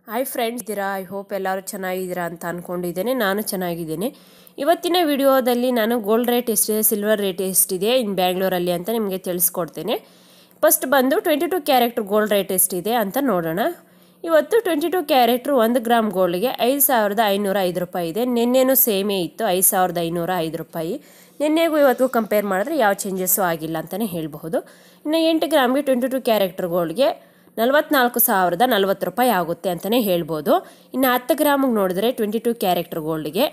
Hi friends ಇದ್ದೀರಾ? I hope ಎಲ್ಲರೂ ಚೆನ್ನಾಗಿದ್ದೀರಾ ಅಂತ ಅಂದ್ಕೊಂಡಿದ್ದೇನೆ. ನಾನು ಚೆನ್ನಾಗಿದ್ದೇನೆ. ಇವತ್ತಿನ ವಿಡಿಯೋದಲ್ಲಿ ನಾನು ಗೋಲ್ಡ್ ರೇಟ್ ಎಷ್ಟಿದೆ, ಸಿಲ್ವರ್ ರೇಟ್ ಎಷ್ಟಿದೆ ಇನ್ ಬ್ಯಾಂಗ್ಳೂರಲ್ಲಿ ಅಂತ ನಿಮಗೆ ತಿಳಿಸ್ಕೊಡ್ತೇನೆ. ಫಸ್ಟ್ ಬಂದು 22 ಕ್ಯಾರೆಟ್ ಗೋಲ್ಡ್ ರೇಟ್ ಎಷ್ಟಿದೆ ಅಂತ ನೋಡೋಣ. ಇವತ್ತು 22 ಕ್ಯಾರೆಟ್ 1 ಗ್ರಾಮ್ ಗೋಲ್ಡ್ಗೆ 5,505 ರೂಪಾಯಿ ಇದೆ. ನಿನ್ನೆನೂ ಸೇಮೇ ಇತ್ತು, 5,505 ರೂಪಾಯಿ. ನಿನ್ನೆಗೂ ಇವತ್ತು ಕಂಪೇರ್ ಮಾಡಿದ್ರೆ ಯಾವ ಚೇಂಜಸ್ಸು ಆಗಿಲ್ಲ ಅಂತಲೇ ಹೇಳಬಹುದು. ಇನ್ನು 8 ಗ್ರಾಮ್ಗೆ 22 ಕ್ಯಾರೆಟ್ ಗೋಲ್ಡ್ಗೆ 44,040 ರೂಪಾಯಿ ಆಗುತ್ತೆ ಅಂತಲೇ ಹೇಳ್ಬೋದು. ಇನ್ನು 10 ಗ್ರಾಮಿಗೆ ನೋಡಿದ್ರೆ 22 ಕ್ಯಾರೆಟ್ ಗೋಲ್ಡ್ಗೆ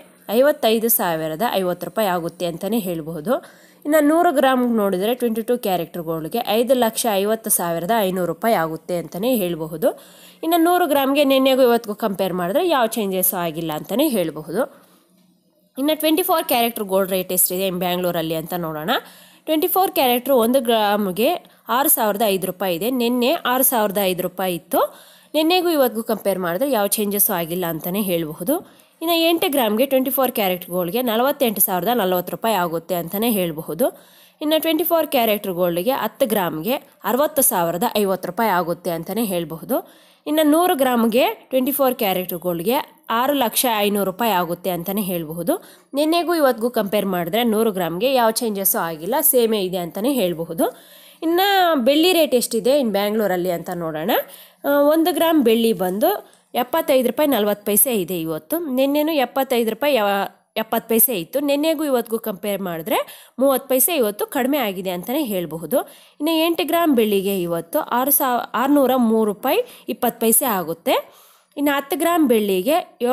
55,050 ರೂಪಾಯಿ ಆಗುತ್ತೆ ಅಂತಲೇ ಹೇಳ್ಬೋದು. ಇನ್ನು 100 ಗ್ರಾಮ್ಗೆ ನೋಡಿದರೆ 22 ಕ್ಯಾರೆಟ್ ಗೋಲ್ಡ್ಗೆ 5,50,500 ರೂಪಾಯಿ ಆಗುತ್ತೆ ಅಂತಲೇ ಹೇಳಬಹುದು. ಇನ್ನು 100 ಗ್ರಾಮ್ಗೆ ನಿನ್ನೆಗೂ ಇವತ್ತಿಗೂ ಕಂಪೇರ್ ಮಾಡಿದ್ರೆ ಯಾವ ಚೇಂಜಸ್ಸು ಆಗಿಲ್ಲ ಅಂತಲೇ ಹೇಳಬಹುದು. ಇನ್ನು 24 ಕ್ಯಾರೆಟ್ ಗೋಲ್ಡ್ ರೇಟ್ ಎಷ್ಟಿದೆ ಬ್ಯಾಂಗ್ಳೂರಲ್ಲಿ ಅಂತ ನೋಡೋಣ. 24 ಕ್ಯಾರೆಟ್ 1 ಗ್ರಾಮ್ಗೆ 6,005 ರೂಪಾಯಿ ಇದೆ. ನಿನ್ನೆ 6,005 ರೂಪಾಯಿ ಇತ್ತು. ನಿನ್ನೆಗೂ ಇವತ್ತಿಗೂ ಕಂಪೇರ್ ಮಾಡಿದ್ರೆ ಯಾವ ಚೇಂಜಸ್ಸು ಆಗಿಲ್ಲ ಅಂತಲೇ ಹೇಳಬಹುದು. ಇನ್ನು 8 ಗ್ರಾಮ್ಗೆ 24 ಕ್ಯಾರೆಟ್ ಗೋಲ್ಡ್ಗೆ 48,040 ರೂಪಾಯಿ ಆಗುತ್ತೆ ಅಂತಲೇ ಹೇಳಬಹುದು. ಇನ್ನು 24 ಕ್ಯಾರೆಟ್ ಗೋಲ್ಡ್ಗೆ 10 ಗ್ರಾಮ್ಗೆ 60,050 ರೂಪಾಯಿ ಆಗುತ್ತೆ ಅಂತಲೇ ಹೇಳಬಹುದು. ಇನ್ನು 100 ಗ್ರಾಮ್ಗೆ 24 ಕ್ಯಾರೆಟ್ ಗೋಲ್ಡ್ಗೆ 6,500,000 ರೂಪಾಯಿ ಆಗುತ್ತೆ ಅಂತಲೇ ಹೇಳಬಹುದು. ನಿನ್ನೆಗೂ ಇವತ್ತಿಗೂ ಕಂಪೇರ್ ಮಾಡಿದ್ರೆ 100 ಗ್ರಾಮ್ಗೆ ಯಾವ ಚೇಂಜಸ್ಸು ಆಗಿಲ್ಲ, ಸೇಮೇ ಇದೆ ಅಂತಲೇ ಹೇಳಬಹುದು. ಇನ್ನು ಬೆಳ್ಳಿ ರೇಟ್ ಎಷ್ಟಿದೆ ಇನ್ ಬ್ಯಾಂಗ್ಳೂರಲ್ಲಿ ಅಂತ ನೋಡೋಣ. 1 ಗ್ರಾಮ್ ಬೆಳ್ಳಿ ಬಂದು 75 ರೂಪಾಯಿ 40 ಪೈಸೆ ಇದೆ ಇವತ್ತು. ನಿನ್ನೆನೂ 75 ರೂಪಾಯಿ 70 ಪೈಸೆ ಇತ್ತು. ನಿನ್ನೆಗೂ ಇವತ್ತಿಗೂ ಕಂಪೇರ್ ಮಾಡಿದ್ರೆ 30 ಪೈಸೆ ಇವತ್ತು ಕಡಿಮೆ ಆಗಿದೆ ಅಂತಲೇ ಹೇಳಬಹುದು. ಇನ್ನು 8 ಗ್ರಾಮ್ ಬೆಳ್ಳಿಗೆ ಇವತ್ತು 603 ರೂಪಾಯಿ 20 ಪೈಸೆ ಆಗುತ್ತೆ. ಇನ್ನು 10 ಗ್ರಾಮ್ ಬೆಳ್ಳಿಗೆ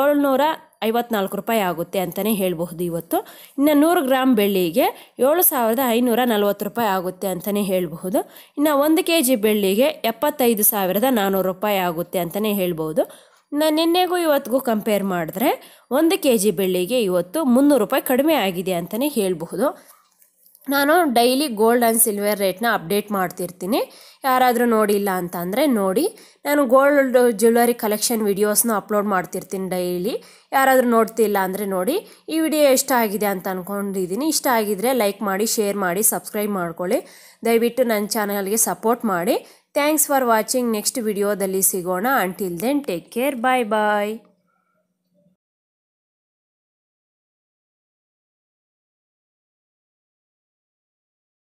754 ರೂಪಾಯಿ ಆಗುತ್ತೆ ಅಂತಲೇ ಹೇಳಬಹುದು ಇವತ್ತು. ಇನ್ನು 100 ಗ್ರಾಮ್ ಬೆಳ್ಳಿಗೆ 7,540 ರೂಪಾಯಿ ಆಗುತ್ತೆ ಅಂತಲೇ ಹೇಳಬಹುದು. ಇನ್ನು 1 kg ಬೆಳ್ಳಿಗೆ 75,400 ರೂಪಾಯಿ ಆಗುತ್ತೆ ಅಂತಲೇ ಹೇಳ್ಬೋದು. ನಿನ್ನೆಗೂ ಇವತ್ತಿಗೂ ಕಂಪೇರ್ ಮಾಡಿದ್ರೆ 1 kg ಬೆಳ್ಳಿಗೆ ಇವತ್ತು 300 ರೂಪಾಯಿ ಕಡಿಮೆ ಆಗಿದೆ ಅಂತಲೇ ಹೇಳಬಹುದು. ನಾನು ಡೈಲಿ ಗೋಲ್ಡ್ ಆ್ಯಂಡ್ ಸಿಲ್ವರ್ ರೇಟ್ನ ಅಪ್ಡೇಟ್ ಮಾಡ್ತಿರ್ತೀನಿ. ಯಾರಾದರೂ ನೋಡಿಲ್ಲ ಅಂತ ಅಂದರೆ ನೋಡಿ. ನಾನು ಗೋಲ್ಡ್ ಜ್ಯುವೆಲರಿ ಕಲೆಕ್ಷನ್ ವಿಡಿಯೋಸ್ನ ಅಪ್ಲೋಡ್ ಮಾಡ್ತಿರ್ತೀನಿ ಡೈಲಿ. ಯಾರಾದರೂ ನೋಡ್ತಿಲ್ಲ ಅಂದರೆ ನೋಡಿ. ಈ ವಿಡಿಯೋ ಇಷ್ಟ ಆಗಿದೆ ಅಂತ ಅಂದ್ಕೊಂಡಿದ್ದೀನಿ. ಇಷ್ಟ ಆಗಿದರೆ ಲೈಕ್ ಮಾಡಿ, ಶೇರ್ ಮಾಡಿ, ಸಬ್ಸ್ಕ್ರೈಬ್ ಮಾಡ್ಕೊಳ್ಳಿ. ದಯವಿಟ್ಟು ನನ್ನ ಚಾನಲ್ಗೆ ಸಪೋರ್ಟ್ ಮಾಡಿ. Thanks for watching. ನೆಕ್ಸ್ಟ್ ವಿಡಿಯೋದಲ್ಲಿ ಸಿಗೋಣ. Until then take care. Bye ಬಾಯ್.